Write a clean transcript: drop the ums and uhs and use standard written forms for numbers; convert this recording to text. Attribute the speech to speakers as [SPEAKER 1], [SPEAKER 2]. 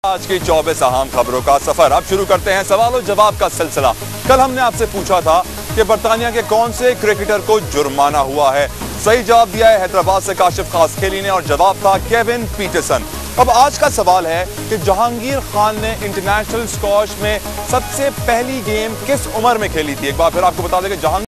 [SPEAKER 1] आज की 24 अहम खबरों का सफर। अब शुरू करते हैं सवाल जवाब का सिलसिला। कल हमने आपसे पूछा था कि बर्तानिया के कौन से क्रिकेटर को जुर्माना हुआ है। सही जवाब दिया है हैदराबाद से काशिफ खासखेली ने और जवाब था केविन पीटरसन। अब आज का सवाल है कि जहांगीर खान ने इंटरनेशनल स्क्वॉश में सबसे पहली गेम किस उम्र में खेली थी। एक बार फिर आपको बता दें कि जहांगीर